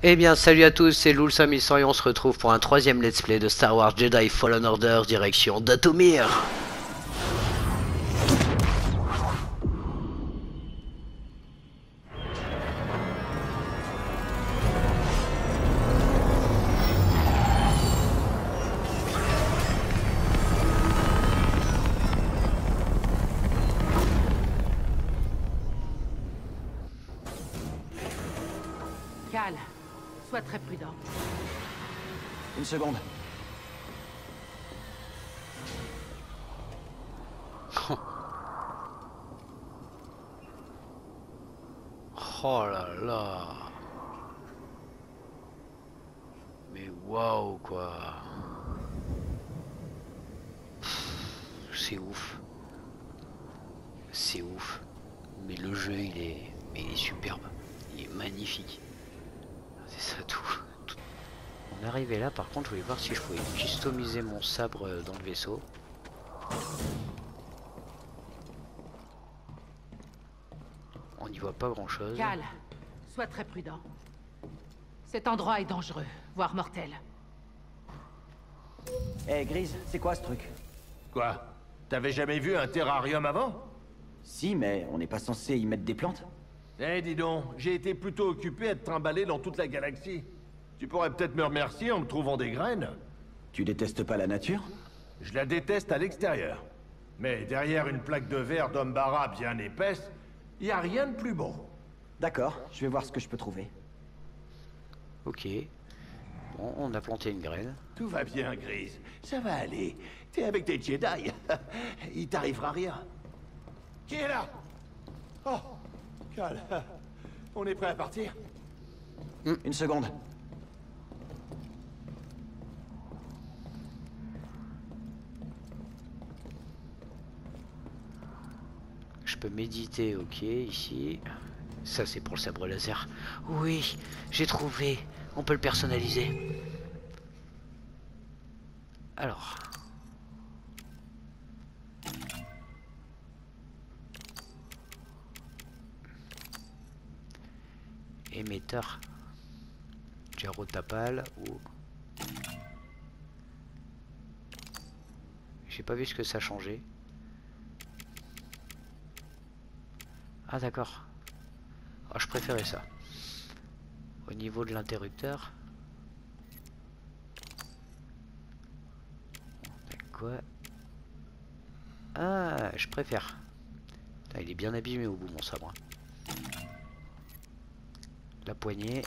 Eh bien salut à tous, c'est Loul5100 et on se retrouve pour un troisième let's play de Star Wars Jedi Fallen Order direction Dathomir. Cal, sois très prudent. Une seconde. Oh là là. Mais waouh quoi. C'est ouf. C'est ouf. Mais le jeu il est superbe. Il est magnifique. C'est ça tout. On est arrivé là, par contre je voulais voir si je pouvais customiser mon sabre dans le vaisseau. On n'y voit pas grand chose. Cal, sois très prudent. Cet endroit est dangereux, voire mortel. Eh, Grise, c'est quoi ce truc? Quoi? T'avais jamais vu un terrarium avant? Si, mais on n'est pas censé y mettre des plantes? Eh, dis donc, j'ai été plutôt occupé à te trimballer dans toute la galaxie. Tu pourrais peut-être me remercier en me trouvant des graines. Tu détestes pas la nature? Je la déteste à l'extérieur. Mais derrière une plaque de verre d'Ombara bien épaisse, y a rien de plus beau. D'accord, je vais voir ce que je peux trouver. Ok. Bon, on a planté une graine. Tout va bien, Grise. Ça va aller. T'es avec tes Jedi. Il t'arrivera rien. Qui est là? Oh, Cal. On est prêt à partir? Une seconde. Je peux méditer, ok, ici. Ça c'est pour le sabre laser. Oui, j'ai trouvé. On peut le personnaliser. Alors. Émetteur. Gyrotapal ou... J'ai pas vu ce que ça changeait. Ah d'accord. Oh, je préférais ça. Au niveau de l'interrupteur. Quoi? Ah, je préfère. Putain, il est bien abîmé au bout mon sabre. La poignée.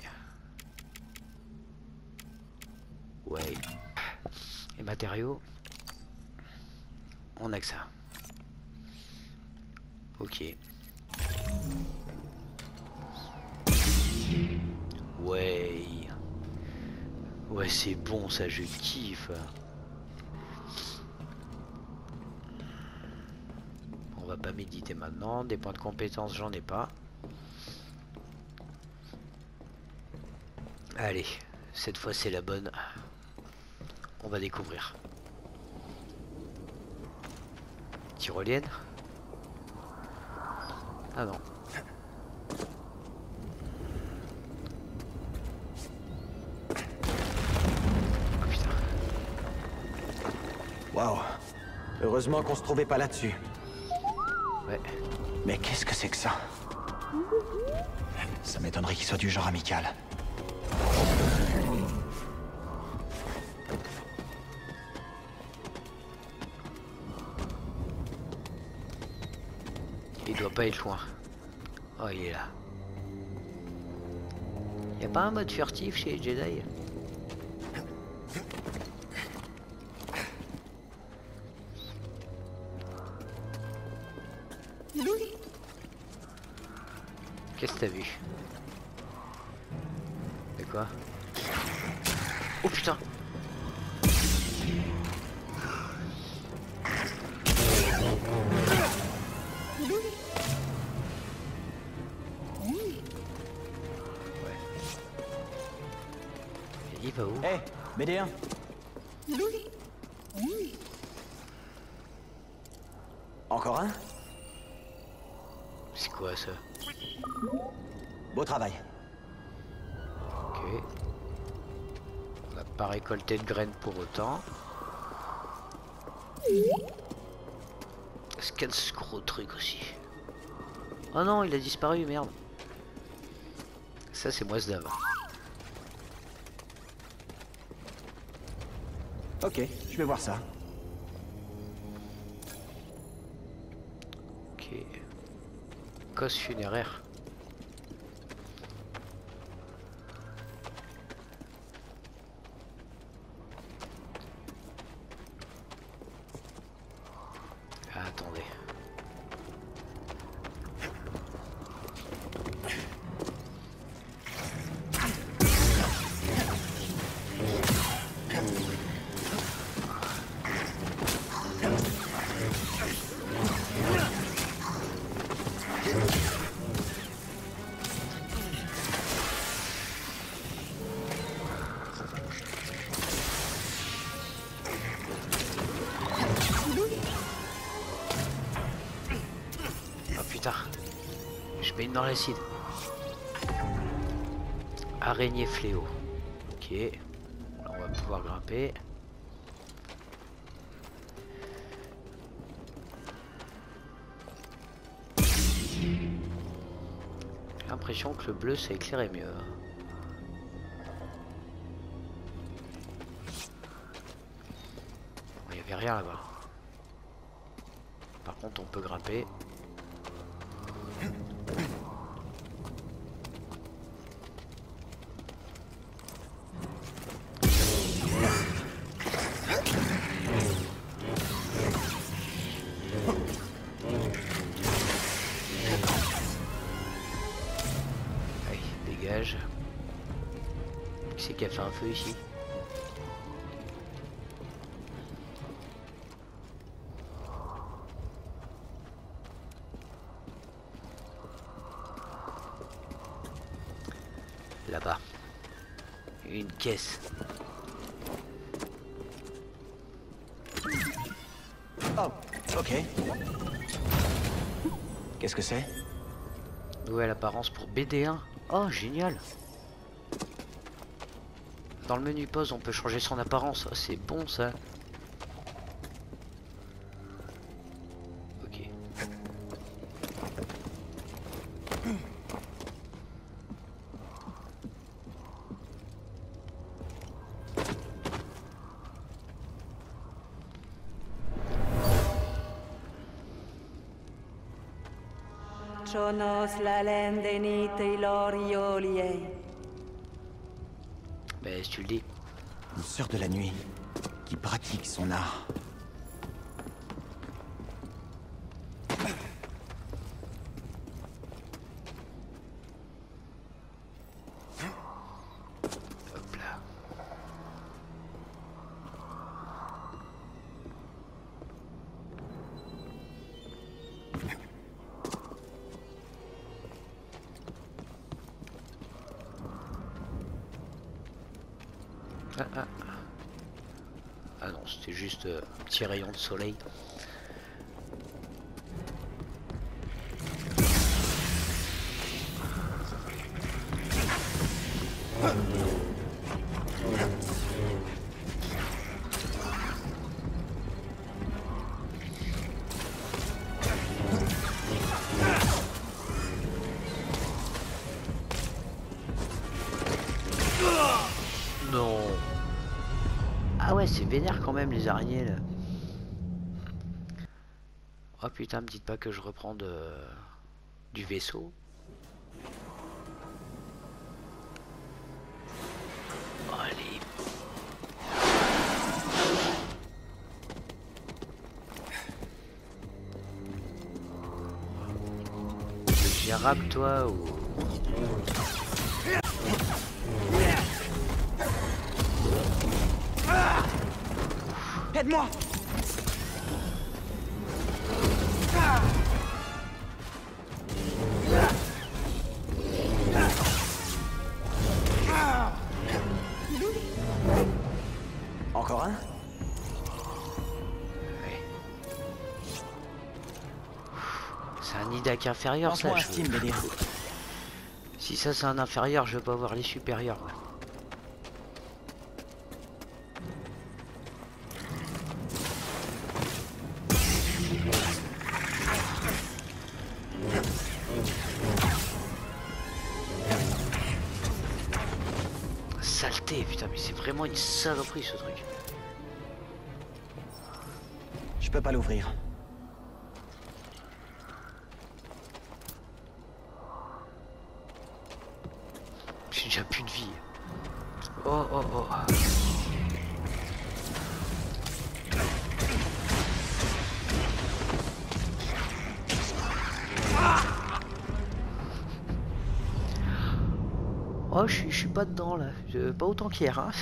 Ouais. Et matériaux. On a que ça. Ok. Ouais. Ouais, c'est bon ça, je kiffe. On va pas méditer maintenant. Des points de compétence, j'en ai pas. Allez, cette fois c'est la bonne. On va découvrir. Tyrolienne? Ah non. Waouh. Heureusement qu'on se trouvait pas là-dessus. Ouais. Mais qu'est-ce que c'est que ça? Ça m'étonnerait qu'il soit du genre amical. Il doit pas être loin. Oh, il est là. Y a pas un mode furtif chez les Jedi? Qu'est-ce que t'as vu? C'est quoi? Oh putain! Il va où? Eh, BD1. Encore un? C'est quoi ça? Beau travail. Ok. On n'a pas récolté de graines pour autant. Est-ce qu'il y a ce gros truc aussi? Oh non, il a disparu, merde. Ça, c'est Moisdav. Ok, je vais voir ça. Ok. Cosse funéraire. Ah, attendez. Je baigne dans l'acide. Araignée fléau. Ok. Là, on va pouvoir grimper. J'ai l'impression que le bleu ça éclairait mieux. Il n'y avait rien là-bas. Par contre, on peut grimper. Allez, dégage. Qui c'est qui a fait un feu ici? Là-bas. Une caisse. Oh, ok. Qu'est-ce que c'est? Nouvelle apparence pour BD1. Oh, génial. Dans le menu pause, on peut changer son apparence. Oh, c'est bon ça. Ok. Chonos la lendenite iloriolie. Ben, si tu le dis. Une sœur de la nuit qui pratique son art. Hop là. Ah non, c'était juste un petit rayon de soleil. Non. Ah ouais, c'est vénère quand même les araignées là. Oh putain, me dites pas que je reprends du vaisseau. Oh, allez. Gérable toi ou... Aide-moi! Encore un? Ouais. C'est un Nidak inférieur ça. Lance-moi un Steam, délire. Si ça c'est un inférieur, je veux pas voir les supérieurs. Ouais. saleté, putain, mais c'est vraiment une saloperie ce truc. Je peux pas l'ouvrir. J'ai déjà plus de vie. Oh oh oh. Oh, je suis pas dedans là, pas autant qu'hier. Hein.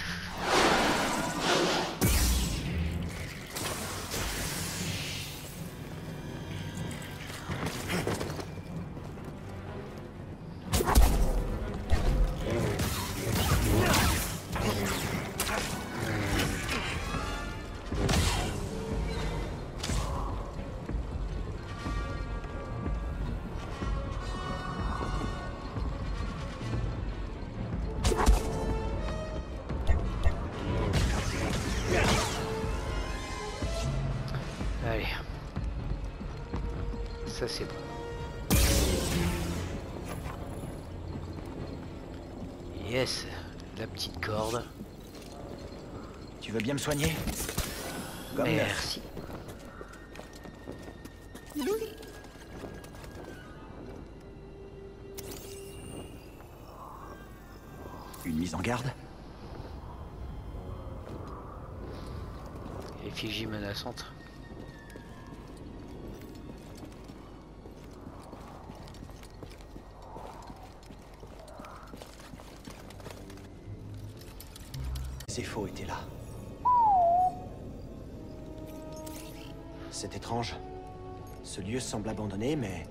Allez. Ça c'est bon. Yes, la petite corde. Tu veux bien me soigner? Comme neuf. Merci. Une mise en garde? Effigie menaçante. Ces faux étaient là. C'est étrange. Ce lieu semble abandonné, mais...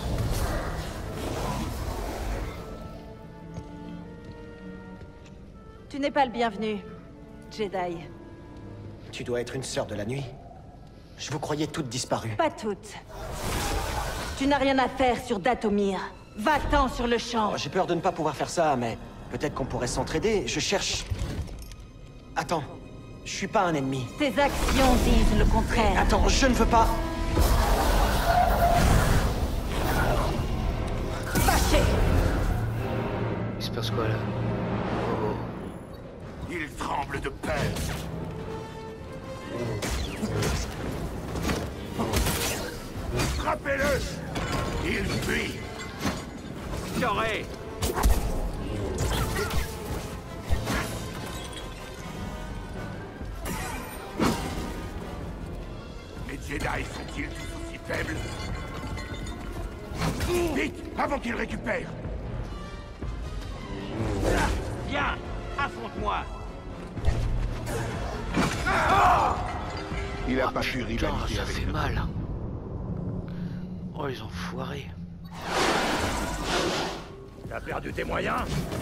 Tu n'es pas le bienvenu, Jedi. Tu dois être une sœur de la nuit. Je vous croyais toutes disparues. Pas toutes. Tu n'as rien à faire sur Dathomir. Va-t'en sur le champ. Oh, j'ai peur de ne pas pouvoir faire ça, mais... peut-être qu'on pourrait s'entraider. Je cherche... Attends. Je suis pas un ennemi. Tes actions disent le contraire. Attends, je ne veux pas... Fâché. Il se passe quoi là? Oh. Il tremble de peur. Frappez-le! Il fuit! J'aurai. Les Jedi sont-ils tous aussi faibles? Vite, avant qu'il récupère! Viens, affronte-moi. Il a Ah, pas pu putain, rivaliser ça avec fait nous. mal. Oh, les enfoirés. T'as perdu tes moyens?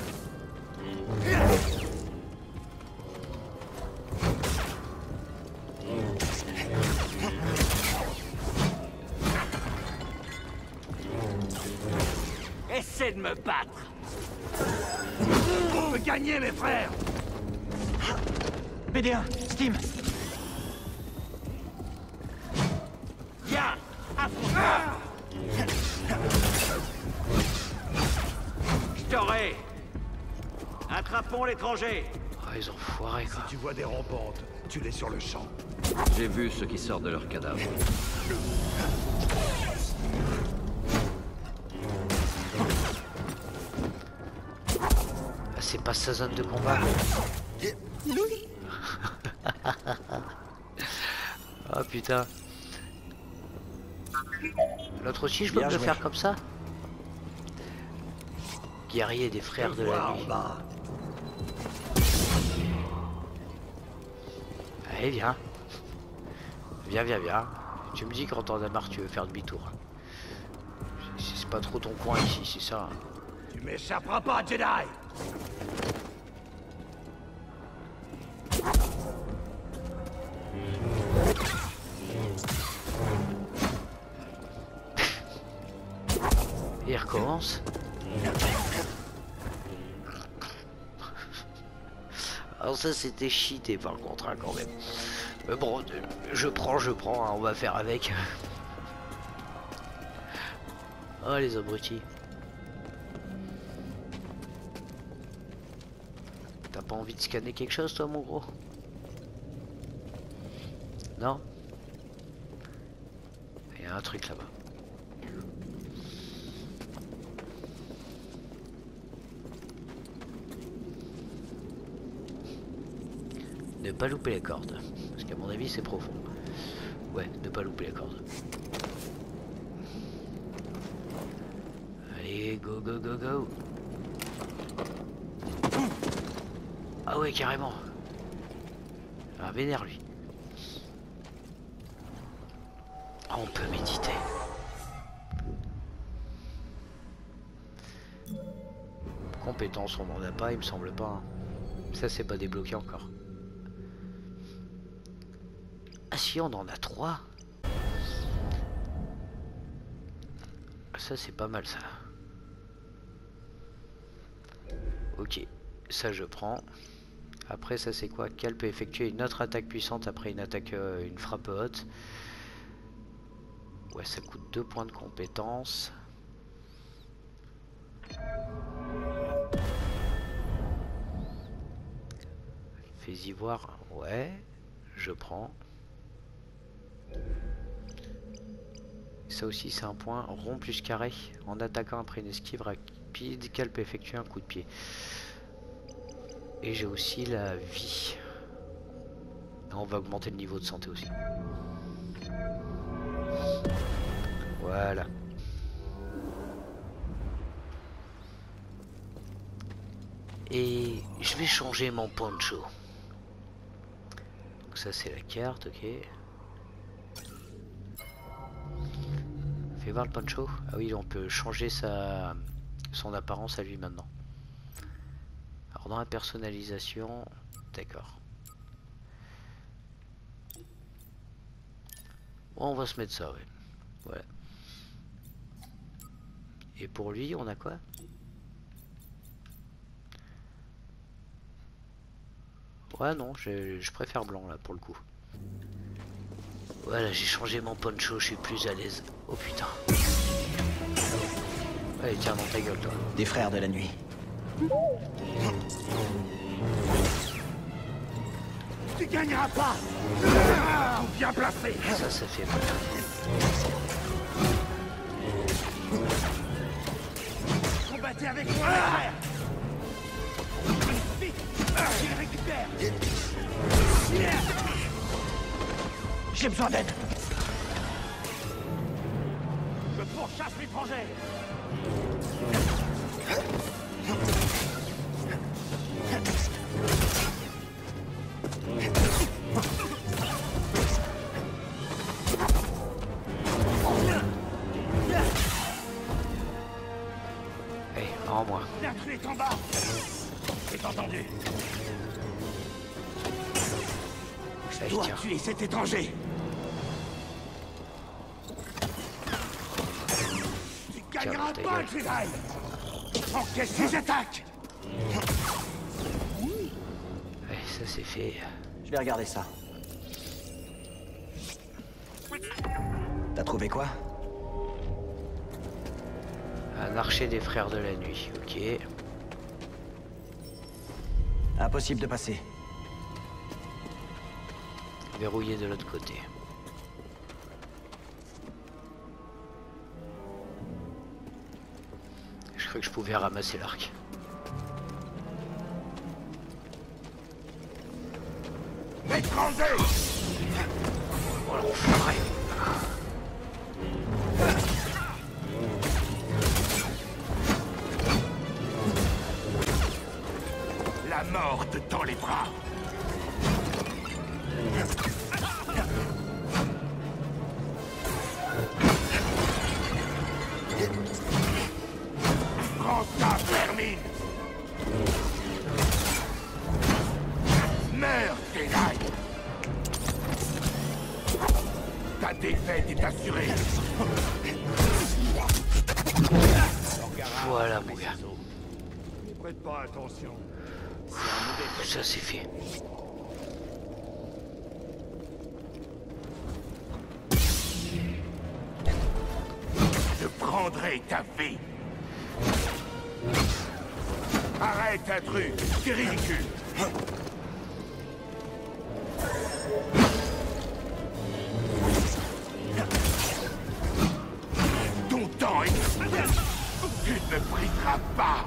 Essaie de me battre. On peut gagner, mes frères! BD1, Steam. Viens, affronte-moi. Je t'aurai. Attrapons l'étranger. Oh, les enfoirés quoi. Tu vois des rampantes, tu les sur le champ. J'ai vu ceux qui sortent de leur cadavre. Ah, c'est pas sa zone de combat. Oh putain. L'autre aussi, je peux Bien me le joué. faire comme ça? Guerrier des frères de la nuit. Allez, viens. Viens, viens, viens. Tu me dis quand t'en as marre, tu veux faire demi-tour. C'est pas trop ton coin ici, c'est ça. Tu m'échapperas pas, Jedi! Et il recommence. Alors ça c'était cheaté par contre hein, quand même. Mais bon, je prends, hein, on va faire avec. Oh les abrutis. T'as pas envie de scanner quelque chose, toi, mon gros? Non? Il y a un truc là-bas. Ne pas louper les cordes. Parce qu'à mon avis, c'est profond. Ouais, ne pas louper les cordes. Allez, go, go, go, go. Ah ouais, carrément. Ah, vénère lui. Ah, on peut méditer. Compétence, on n'en a pas, il me semble pas. Hein. Ça, c'est pas débloqué encore. Ah si, on en a 3. Ça, c'est pas mal, ça. Ok, ça je prends. Après, ça c'est quoi? Cal peut effectuer une autre attaque puissante après une attaque, une frappe haute. Ouais, ça coûte 2 points de compétence. Fais-y voir. Ouais, je prends. Ça aussi c'est un point. Rond plus carré. En attaquant après une esquive rapide, Cal peut effectuer un coup de pied. Et j'ai aussi la vie. On va augmenter le niveau de santé aussi. Voilà. Et je vais changer mon poncho. Donc ça c'est la carte, ok. Fais voir le poncho. Ah oui, on peut changer son apparence à lui maintenant. Alors dans la personnalisation, d'accord. Bon, on va se mettre ça, ouais. Voilà. Et pour lui, on a quoi? Ouais, non, je préfère blanc là pour le coup. Voilà, j'ai changé mon poncho, je suis plus à l'aise. Oh putain. Allez, tiens dans ta gueule, toi. Des frères de la nuit. Tu gagneras pas. Bien placé. Ça fait mal. Combattez avec moi. Vite, je les récupère. J'ai besoin d'aide. Je pourchasse l'étranger. Allez, en moi. L'intrus est en bas. C'est entendu. Je dois tuer cet étranger. Tu gagneras pas, Jedi. Encaisse ses attaques. Ouais, ça c'est fait. Je vais regarder ça. T'as trouvé quoi? Un archer des frères de la nuit, ok. Impossible de passer. Verrouillé de l'autre côté. Je crois que je pouvais ramasser l'arc. Étranger. Oh l'enfoiré. La mort te tend les bras. Prends ça, vermine. Meurs, Jedi. Ta défaite est assurée. Voilà mon gars. Ne prête pas attention. Ça c'est fait. Je prendrai ta vie. Arrête, intrus. C'est ridicule. Ton temps est... Tu ne brilleras pas.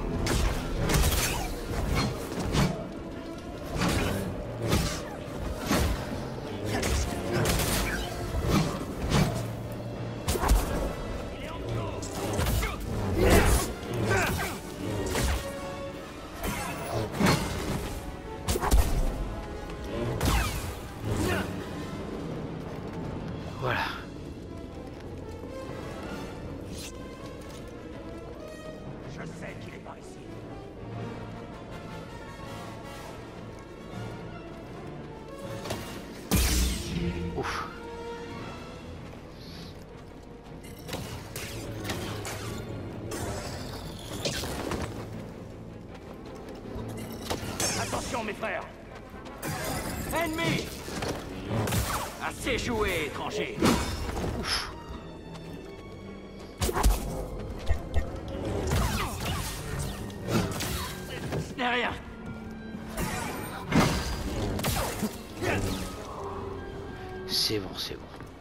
Voilà. Je sais qu'il est par ici. Ouf. Attention, mes frères. Ennemi! Assez joué, étranger. Ouf. Ce n'est rien. C'est bon, c'est bon.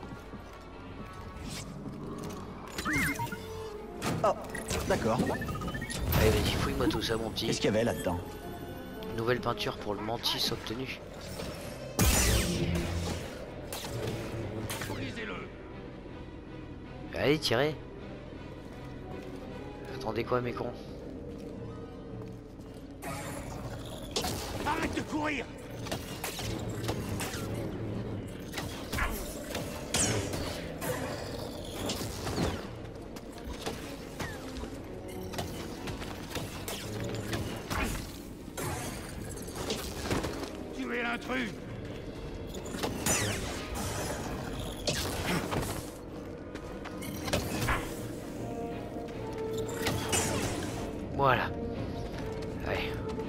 Oh, d'accord. Allez, vas-y, fouille-moi tout ça, mon petit. Qu'est-ce qu'il y avait là-dedans? Nouvelle peinture pour le mantis obtenu. Brisez-le. Allez, tirez. Attendez quoi, mes cons? Arrête de courir. Tuez l'intrus. Voilà. Allez.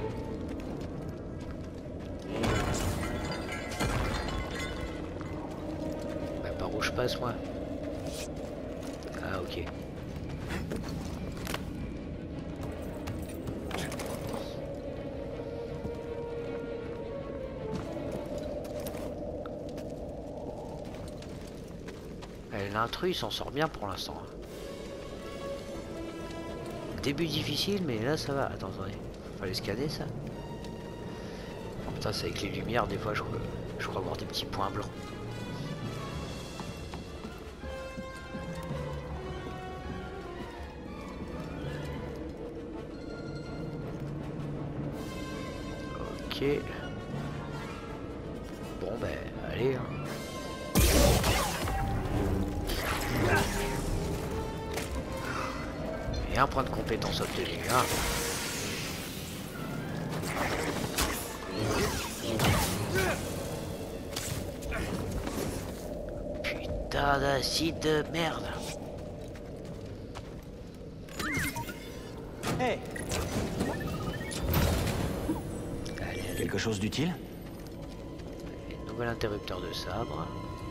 Bah, par où je passe, moi? Ah, ok. L'intrus, il s'en sort bien pour l'instant. Début difficile, mais là ça va. Attends, attendez. Fallait scanner ça. Putain, c'est avec les lumières, des fois je crois voir des petits points blancs. Ok. Bon ben, allez. Hein. Et un point de compétence obtenu. Hein. Putain d'acide de merde. Hé, Allez, allez. quelque chose d'utile? Nouvel interrupteur de sabre.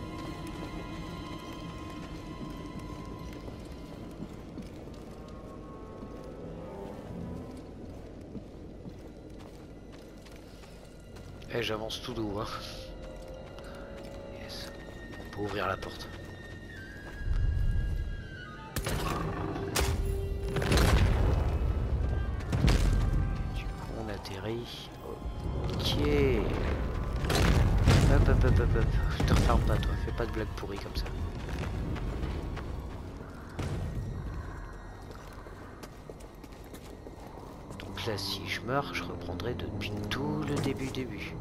Et j'avance tout doux, hein. Yes. On peut ouvrir la porte. Du coup, on atterrit. Ok. Hop, hop, hop, hop, hop. Je te referme pas, toi. Fais pas de blagues pourries comme ça. Donc là, si je meurs, je reprendrai depuis tout le début.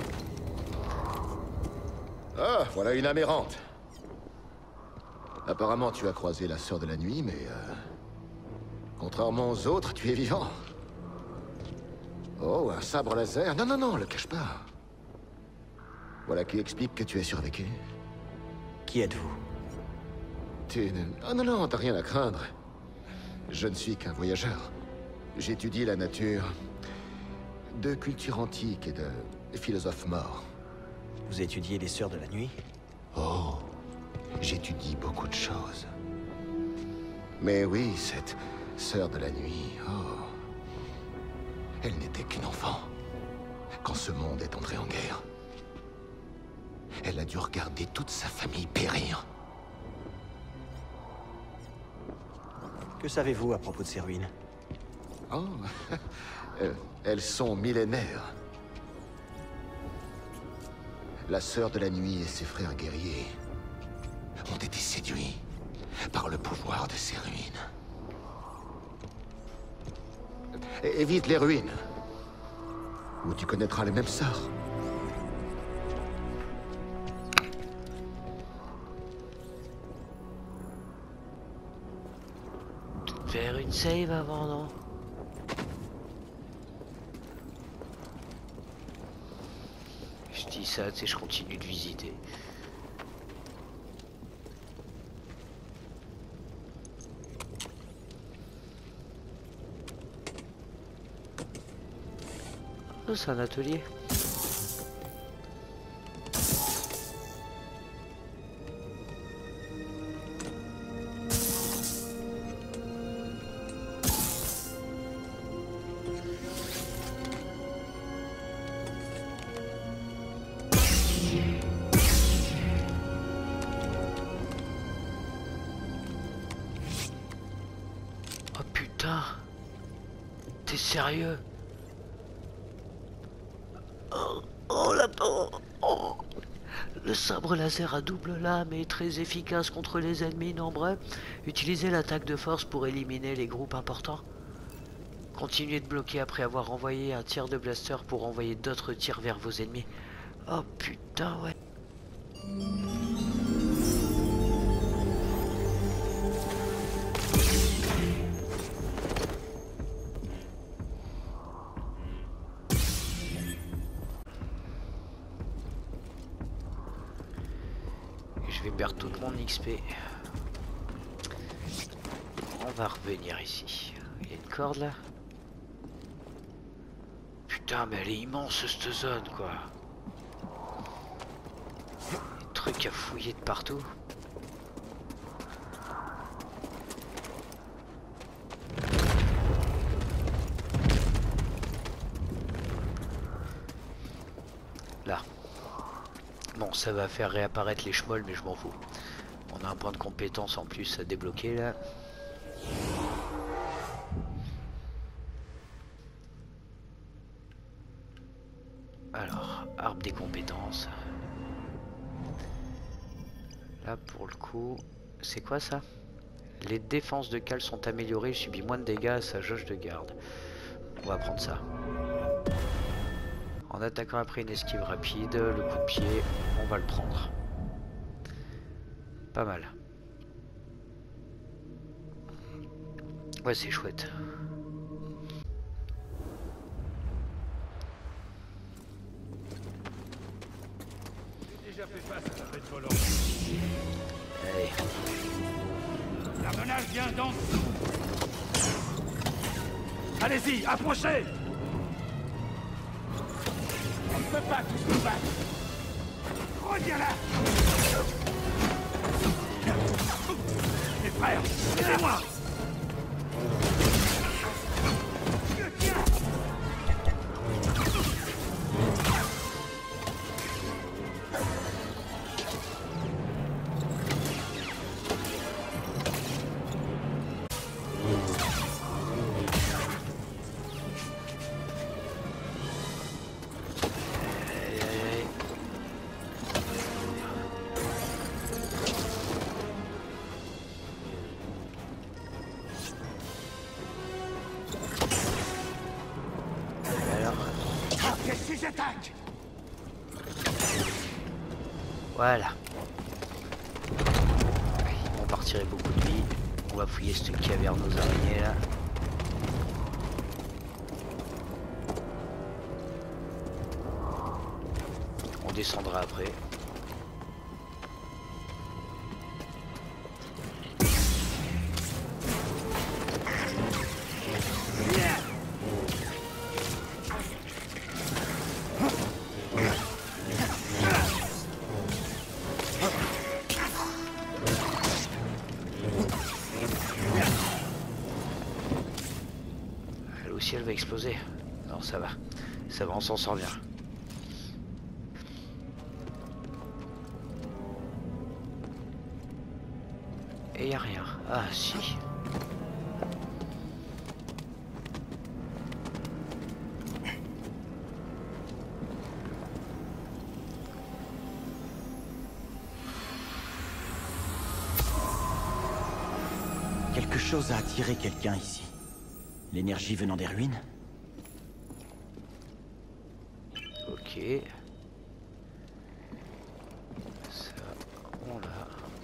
Ah, voilà une amérante. Apparemment, tu as croisé la sœur de la nuit, mais... contrairement aux autres, tu es vivant. Oh, un sabre laser? Non, non, non, le cache pas. Voilà qui explique que tu es survécu. Qui êtes-vous? Oh non, non, t'as rien à craindre. Je ne suis qu'un voyageur. J'étudie la nature de culture antique et de philosophes morts. Vous étudiez les sœurs de la nuit? Oh, j'étudie beaucoup de choses. Mais oui, cette sœur de la nuit, oh... Elle n'était qu'une enfant. Quand ce monde est entré en guerre. Elle a dû regarder toute sa famille périr. Que savez-vous à propos de ces ruines? Oh, elles sont millénaires. La sœur de la nuit et ses frères guerriers ont été séduits par le pouvoir de ces ruines. Évite les ruines, ou tu connaîtras le même sort. Faire une save avant, non? Je dis ça, tu sais, je continue de visiter. Oh, c'est un atelier. Oh putain, t'es sérieux? Oh la... oh. Le sabre laser à double lame est très efficace contre les ennemis nombreux. Utilisez l'attaque de force pour éliminer les groupes importants. Continuez de bloquer après avoir envoyé un tir de blaster pour envoyer d'autres tirs vers vos ennemis. Oh putain, ouais. Je vais perdre toute mon XP. On va revenir ici. Il y a une corde là. Putain, mais elle est immense cette zone quoi. Des trucs à fouiller de partout. Là. Bon, ça va faire réapparaître les schmolls, mais je m'en fous. On a un point de compétence en plus à débloquer là. Alors, arbre des compétences. Là pour le coup, c'est quoi ça? Les défenses de Cal sont améliorées, il subit moins de dégâts à sa jauge de garde. On va prendre ça. En attaquant après une esquive rapide, le coup de pied, on va le prendre. Pas mal. Ouais, c'est chouette. J'ai déjà fait face à la bête volante. Allez. La menace vient d'en dessous. Allez-y, approchez. On ne peut pas tous nous battre. Reviens là. Mes frères, aidez-moi. J'attaque. Voilà. On va retirer beaucoup de vie. On va fouiller cette caverne aux araignées là. On descendra après. Elle aussi elle va exploser. Non, ça va. Ça va, on s'en sort bien. Et y a rien. Ah si. Quelque chose a attiré quelqu'un ici. L'énergie venant des ruines? Ok. Ça, on l'a.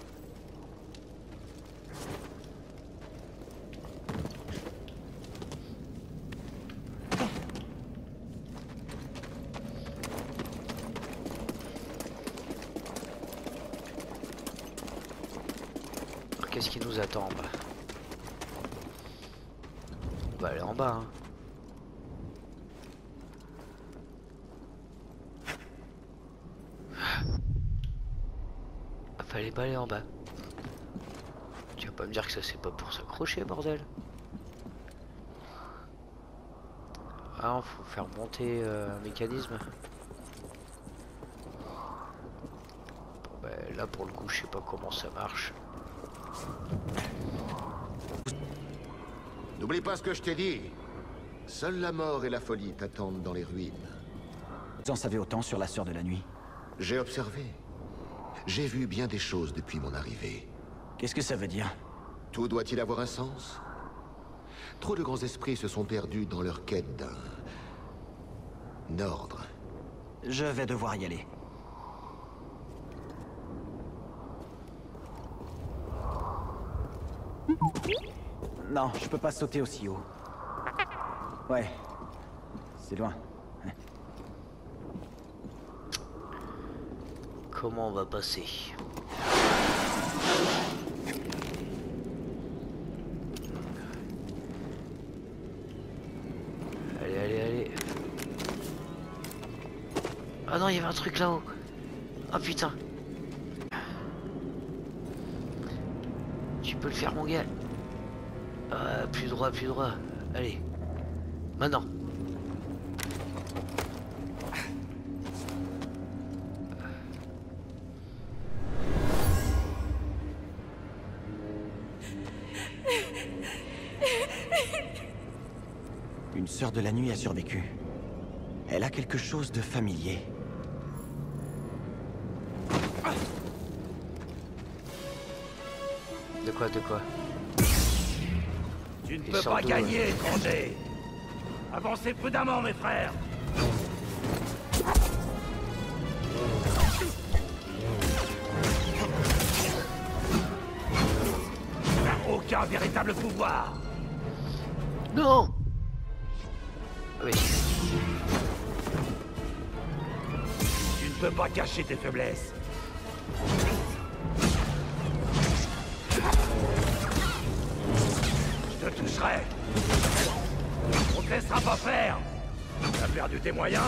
Alors, qu'est-ce qui nous attend en bas? On va aller en bas, hein. Fallait pas aller en bas. Tu vas pas me dire que ça c'est pas pour s'accrocher, bordel. Ah, faut faire monter un mécanisme. Bon, bah, là pour le coup, je sais pas comment ça marche. N'oublie pas ce que je t'ai dit. Seule la mort et la folie t'attendent dans les ruines. Vous en savez autant sur la Sœur de la Nuit? J'ai observé. J'ai vu bien des choses depuis mon arrivée. Qu'est-ce que ça veut dire? Tout doit-il avoir un sens? Trop de grands esprits se sont perdus dans leur quête d'un ordre. Je vais devoir y aller. Non, je peux pas sauter aussi haut. Ouais, c'est loin. Comment on va passer? Allez, allez, allez. Ah non, il y avait un truc là-haut. Ah putain. Tu peux le faire, mon gars. Ah, plus droit, plus droit. Allez. Maintenant. Une sœur de la nuit a survécu. Elle a quelque chose de familier. De quoi, de quoi? Tu ne Il peux sort pas d'où, gagner, étranger. Avancez prudemment, mes frères. Tu n'as aucun véritable pouvoir. Non. Oui. Tu ne peux pas cacher tes faiblesses. Je te toucherai. On te laissera pas faire. Tu as perdu tes moyens.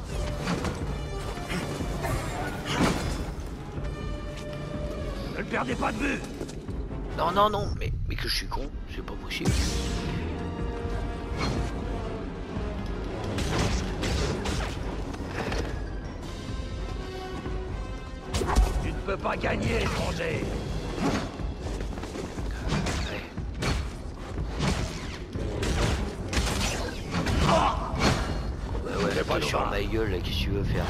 Ne le perdez pas de vue. Non, non, non, mais que je suis con, c'est pas possible. Tu ne peux pas gagner, étranger. Ouais. Ouais, ouais, pas t'es sur loin. ma gueule, là, qu'est-ce que tu veux faire?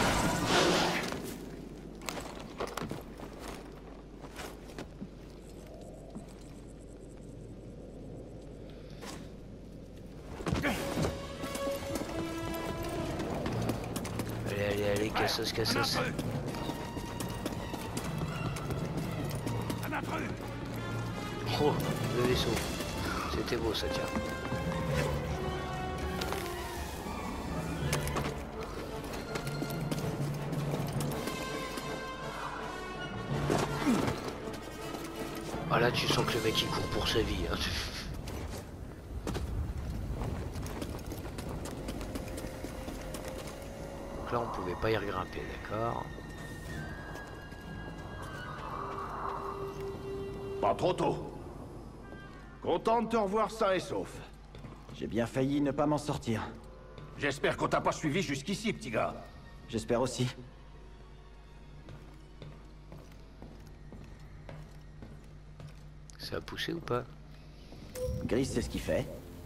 Allez, allez, allez, cassos, cassos. Un intrus. Oh, le vaisseau. C'était beau, ça, tiens. Ah là, tu sens que le mec, il court pour sa vie, hein. Donc là, on pouvait pas y regrimper, d'accord. Pas trop tôt. Content de te revoir sain et sauf. J'ai bien failli ne pas m'en sortir. J'espère qu'on t'a pas suivi jusqu'ici, petit gars. J'espère aussi. Ça a poussé ou pas? Gris, c'est ce qu'il fait.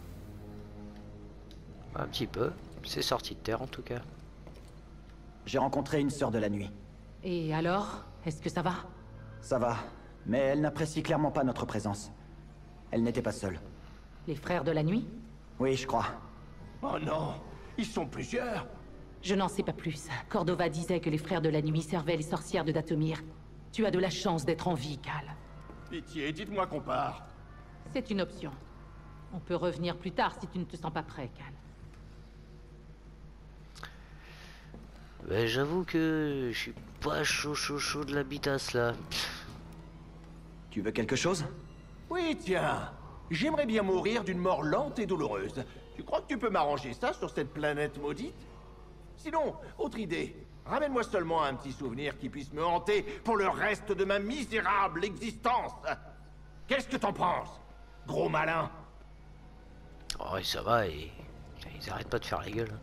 Un petit peu. C'est sorti de terre en tout cas. J'ai rencontré une sœur de la nuit. Et alors? Est-ce que ça va? Ça va, mais elle n'apprécie clairement pas notre présence. Elle n'était pas seule. Les frères de la nuit? Oui, je crois. Oh non, ils sont plusieurs. Je n'en sais pas plus. Cordova disait que les frères de la nuit servaient les sorcières de Dathomir. Tu as de la chance d'être en vie, Cal. Pitié, dites-moi qu'on part. C'est une option. On peut revenir plus tard si tu ne te sens pas prêt, Cal. Ben, j'avoue que je suis pas chaud de la bitasse là. Tu veux quelque chose? Oui, tiens. J'aimerais bien mourir d'une mort lente et douloureuse. Tu crois que tu peux m'arranger ça sur cette planète maudite? Sinon, autre idée. Ramène-moi seulement un petit souvenir qui puisse me hanter pour le reste de ma misérable existence. Qu'est-ce que t'en penses, gros malin? Oh, et ça va, et ils arrêtent pas de faire la gueule.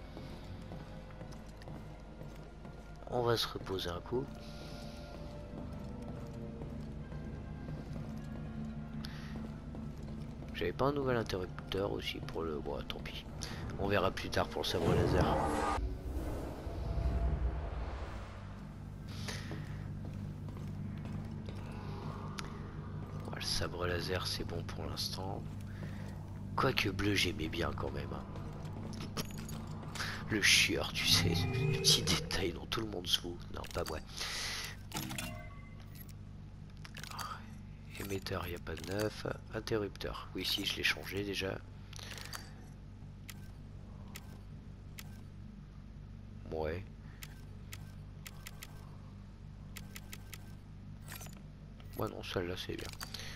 On va se reposer un coup. J'avais pas un nouvel interrupteur aussi pour le... Bon, tant pis. On verra plus tard pour le sabre laser. Voilà, le sabre laser c'est bon pour l'instant. Quoique bleu j'aimais bien quand même. Hein. Le chieur, tu sais, le petit détail dont tout le monde se fout. Non, pas moi. Émetteur, il n'y a pas de neuf. Interrupteur, oui, si, je l'ai changé déjà. Ouais. Ouais, non, celle-là, c'est bien.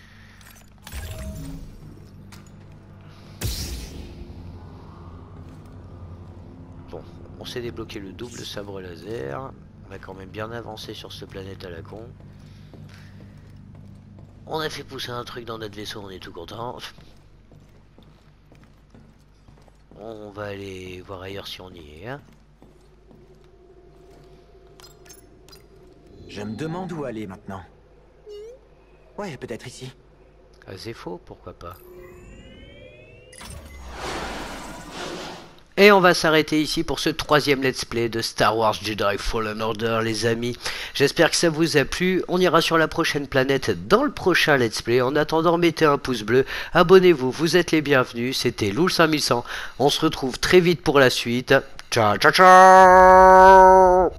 Bon, on s'est débloqué le double sabre laser. On a quand même bien avancé sur cette planète à la con. On a fait pousser un truc dans notre vaisseau, on est tout content. On va aller voir ailleurs si on y est. Hein. Je me demande où aller maintenant. Ouais, peut-être ici. À Zepho, pourquoi pas. Et on va s'arrêter ici pour ce 3e let's play de Star Wars Jedi Fallen Order, les amis. J'espère que ça vous a plu. On ira sur la prochaine planète dans le prochain let's play. En attendant, mettez un pouce bleu, abonnez-vous, vous êtes les bienvenus. C'était Loul5100. On se retrouve très vite pour la suite. Ciao, ciao, ciao!